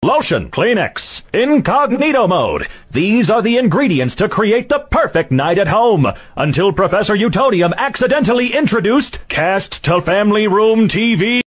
Lotion, Kleenex, Incognito mode. These are the ingredients to create the perfect night at home. Until Professor Utonium accidentally introduced Cast to Family Room TV.